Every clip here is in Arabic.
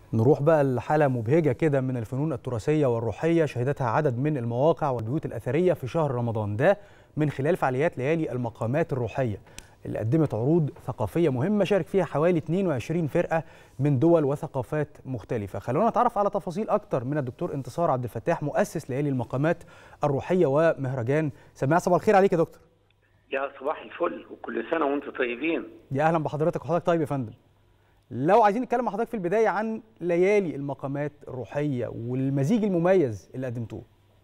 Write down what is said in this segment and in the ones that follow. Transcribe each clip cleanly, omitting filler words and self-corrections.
نروح بقى لحالة مبهجة كده من الفنون التراثية والروحية شهدتها عدد من المواقع والبيوت الأثرية في شهر رمضان ده من خلال فعاليات ليالي المقامات الروحية اللي قدمت عروض ثقافية مهمة شارك فيها حوالي 22 فرقة من دول وثقافات مختلفة. خلونا نتعرف على تفاصيل أكتر من الدكتور انتصار عبد الفتاح مؤسس ليالي المقامات الروحية ومهرجان سماع. صباح الخير عليك يا دكتور. يا صباح الفل وكل سنة وانتم طيبين. يا أهلا بحضرتك وحضرتك طيب يا فندم. لو عايزين نتكلم مع حضرتك في البداية عن ليالي المقامات الروحية والمزيج المميز اللي قدمتوه.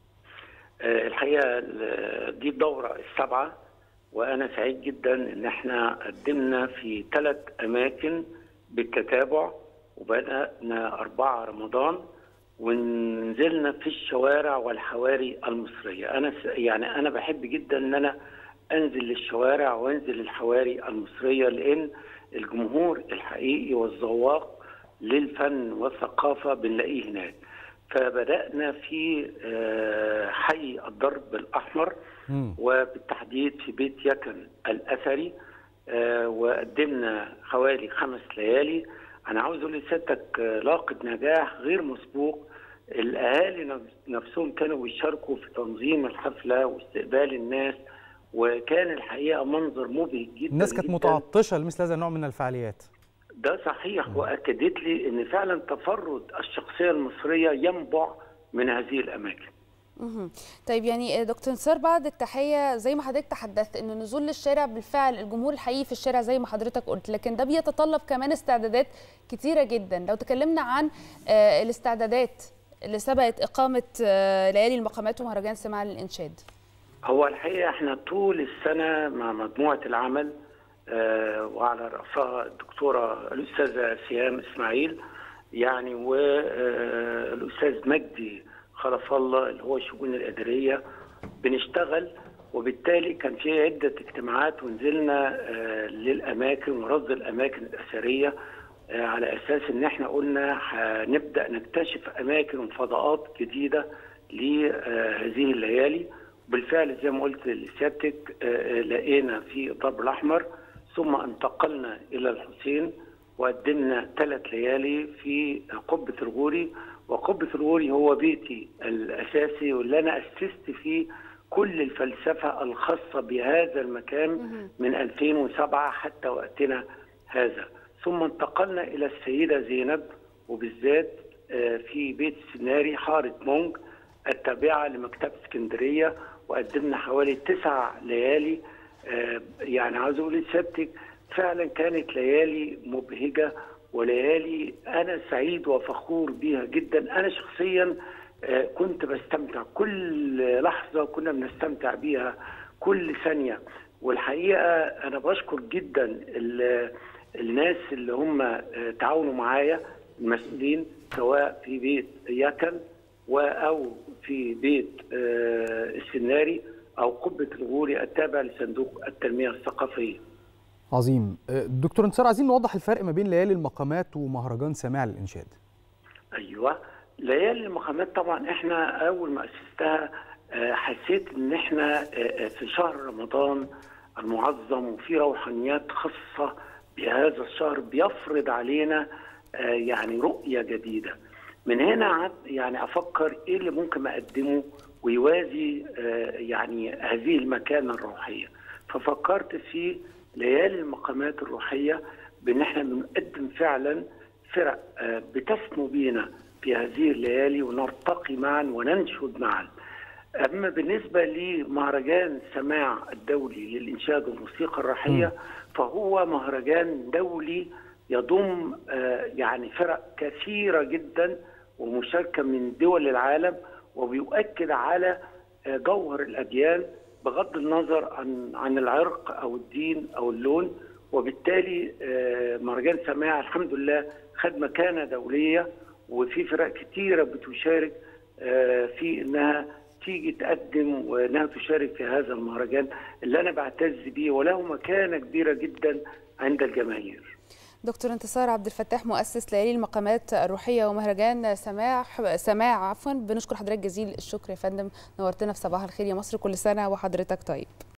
الحقيقة دي الدورة السابعة وأنا سعيد جدا إن احنا قدمنا في 3 أماكن بالتتابع، وبدأنا 4 رمضان ونزلنا في الشوارع والحواري المصرية. أنا بحب جدا إن أنا أنزل للشوارع وأنزل الحواري المصرية، لأن الجمهور الحقيقي والذواق للفن والثقافة بنلاقيه هناك. فبدأنا في حي الدرب الأحمر وبالتحديد في بيت يكن الأثري، وقدمنا حوالي 5 ليالي. أنا عاوز أقول لسيادتك لاقت نجاح غير مسبوق. الأهالي نفسهم كانوا بيشاركوا في تنظيم الحفلة واستقبال الناس، وكان الحقيقة منظر مبهج جدا. الناس كانت متعطشة لمثل هذا النوع من الفعاليات. ده صحيح، وأكدت لي أن فعلا تفرد الشخصية المصرية ينبع من هذه الأماكن. طيب يعني دكتور انتصار، بعد التحية زي ما حضرتك تحدثت أن نزول للشارع بالفعل الجمهور الحقيقي في الشارع زي ما حضرتك قلت، لكن ده بيتطلب كمان استعدادات كتيرة جدا. لو تكلمنا عن الاستعدادات اللي سبقت إقامة ليالي المقامات ومهرجان سماع للإنشاد. هو الحقيقة احنا طول السنة مع مجموعة العمل وعلى رأسها الدكتورة الأستاذة سيام إسماعيل يعني، والأستاذ مجدي خلف الله اللي هو الشؤون الإدارية، بنشتغل. وبالتالي كان في عدة اجتماعات ونزلنا للأماكن ورصد الأماكن الأثرية على أساس إن احنا قلنا هنبدأ نكتشف أماكن وفضاءات جديدة لهذه الليالي. بالفعل زي ما قلت لسيادتك لقينا في الدرب الأحمر، ثم انتقلنا إلى الحسين وقدمنا 3 ليالي في قبة الغوري. وقبة الغوري هو بيتي الأساسي واللي أنا أسست فيه كل الفلسفة الخاصة بهذا المكان من 2007 حتى وقتنا هذا. ثم انتقلنا إلى السيدة زينب، وبالذات في بيت السناري حارة مونج التابعة لمكتبة اسكندرية، وقدمنا حوالي 9 ليالي. يعني عاوز اقول لسيادتك فعلا كانت ليالي مبهجه وليالي انا سعيد وفخور بيها جدا. انا شخصيا كنت بستمتع كل لحظه، كنا بنستمتع بيها كل ثانيه. والحقيقه انا بشكر جدا الناس اللي هم تعاونوا معايا، المسؤولين سواء في بيت يكن أو في بيت السناري أو قبة الغوري التابع لصندوق التنمية الثقافية. عظيم. دكتور انتصار، عايزين نوضح الفرق ما بين ليالي المقامات ومهرجان سماع للإنشاد. أيوة، ليالي المقامات طبعا احنا أول ما أسستها حسيت إن احنا في شهر رمضان المعظم وفي روحانيات خاصة بهذا الشهر بيفرض علينا يعني رؤية جديدة. من هنا يعني افكر ايه اللي ممكن اقدمه ويوازي يعني هذه المكانه الروحيه. ففكرت في ليالي المقامات الروحيه بان احنا بنقدم فعلا فرق بتسمو بينا في هذه الليالي ونرتقي معا وننشد معا. اما بالنسبه لمهرجان سماع الدولي للانشاد والموسيقى الروحيه فهو مهرجان دولي يضم يعني فرق كثيره جدا ومشاركة من دول العالم، وبيؤكد على جوهر الأديان بغض النظر عن العرق أو الدين أو اللون. وبالتالي مهرجان سماع الحمد لله خد مكانة دولية، وفي فرق كتيرة بتشارك في إنها تيجي تقدم وإنها تشارك في هذا المهرجان اللي أنا بعتز بيه وله مكانة كبيرة جدا عند الجماهير. دكتور انتصار عبد الفتاح مؤسس ليالي المقامات الروحيه ومهرجان سماع بنشكر حضرتك جزيل الشكر يا فندم، نورتنا في صباح الخير يا مصر. كل سنه وحضرتك طيب.